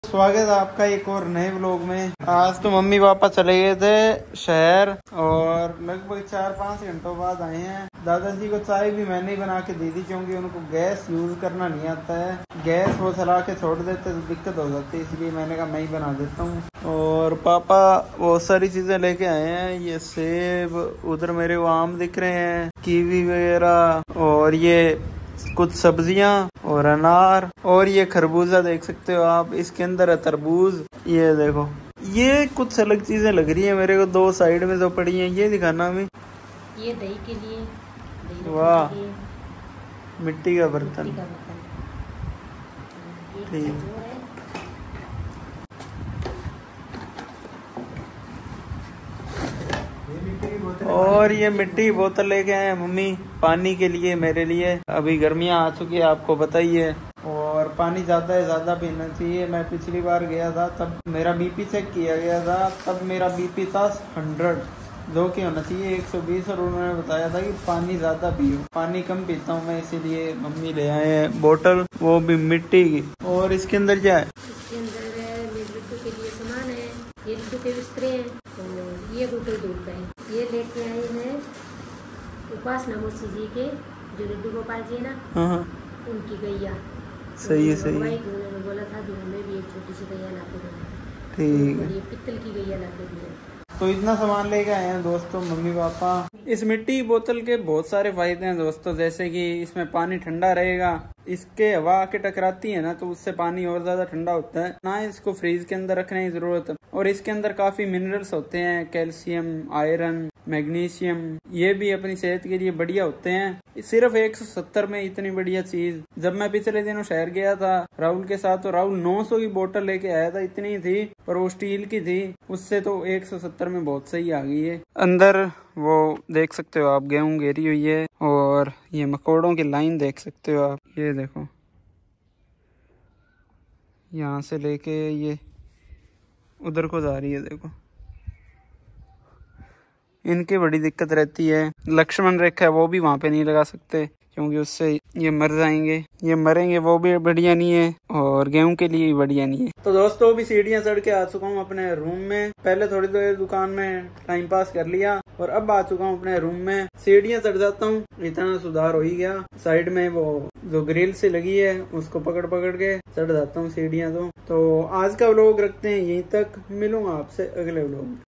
स्वागत है आपका एक और नए व्लॉग में। आज तो मम्मी पापा चले गए थे शहर और लगभग 4-5 घंटों बाद आए हैं। दादाजी को चाय भी मैंने ही बना के दी थी क्योंकि उनको गैस यूज करना नहीं आता है। गैस वो चला के छोड़ देते तो दिक्कत हो जाती है, इसलिए मैंने कहा मैं ही बना देता हूँ। और पापा बहुत सारी चीजें लेके आए हैं। ये सेब, उधर मेरे वो आम दिख रहे हैं, कीवी वगैरह, और ये कुछ सब्जियां और अनार, और ये खरबूजा देख सकते हो आप। इसके अंदर है तरबूज। ये देखो, ये कुछ अलग चीजें लग रही है मेरे को। दो साइड में जो पड़ी हैं ये दिखाना हमें। ये दही के लिए, वाह, मिट्टी का बर्तन। ठीक, और ये मिट्टी की बोतल लेके आए हैं मम्मी पानी के लिए, मेरे लिए। अभी गर्मियाँ आ चुकी है, आपको पता ही है, और पानी ज्यादा पीना चाहिए। मैं पिछली बार गया था तब मेरा बीपी चेक किया गया था, तब मेरा बीपी था 100, जो कि होना चाहिए 120, और उन्होंने बताया था कि पानी ज्यादा पियो। पानी कम पीता हूँ मैं, इसीलिए मम्मी ले आए हैं बोतल, वो भी मिट्टी की। और इसके अंदर क्या है? इसके अंदर लड्डू के लिए सामान है, ये लड्डू के बिस्तरे हैं, और ये बोतल दूध का है। ये लेके आए हैं उपासना मौसी जी के, जो लड्डू गोपाल जी है ना, हाँ, उनकी गैया। सही है, सही है। उन्होंने बोला था कि हमें भी एक छोटी सी गैया ला के देना। ठीक है, ये पित्तल की गैया ला के दी है। तो इतना सामान लेके आए हैं दोस्तों मम्मी पापा। इस मिट्टी की बोतल के बहुत सारे फायदे हैं दोस्तों, जैसे कि इसमें पानी ठंडा रहेगा। इसके हवा आके टकराती है ना, तो उससे पानी और ज्यादा ठंडा होता है ना। इसको फ्रीज के अंदर रखने की जरूरत। और इसके अंदर काफी मिनरल्स होते हैं, कैल्शियम, आयरन, मैग्नीशियम। ये भी अपनी सेहत के लिए बढ़िया होते हैं। सिर्फ 170 में इतनी बढ़िया चीज। जब मैं पिछले दिनों शहर गया था राहुल के साथ, तो राहुल 900 की बोतल लेके आया था। इतनी ही थी, पर वो स्टील की थी। उससे तो 170 में बहुत सही आ गई है। अंदर वो देख सकते हो आप, गेहूं घेरी हुई है, और ये मकोड़ों की लाइन देख सकते हो आप। ये देखो, यहाँ से लेके ये उधर को जा रही है, देखो। इनकी बड़ी दिक्कत रहती है। लक्ष्मण रेखा है वो भी वहां पे नहीं लगा सकते, क्योंकि उससे ये मर जाएंगे। ये मरेंगे, वो भी बढ़िया नहीं है, और गेहूं के लिए भी बढ़िया नहीं है। तो दोस्तों, अभी सीढ़ियां चढ़ के आ चुका हूँ अपने रूम में। पहले थोड़ी देर दुकान में टाइम पास कर लिया, और अब आ चुका हूँ अपने रूम में। सीढ़ियां चढ़ जाता हूँ, इतना सुधार हो ही गया। साइड में वो जो ग्रिल से लगी है, उसको पकड़ के चढ़ जाता हूँ सीढ़ियां। तो आज का व्लॉग रखते हैं यहीं तक। मिलूंगा आपसे अगले व्लॉग में।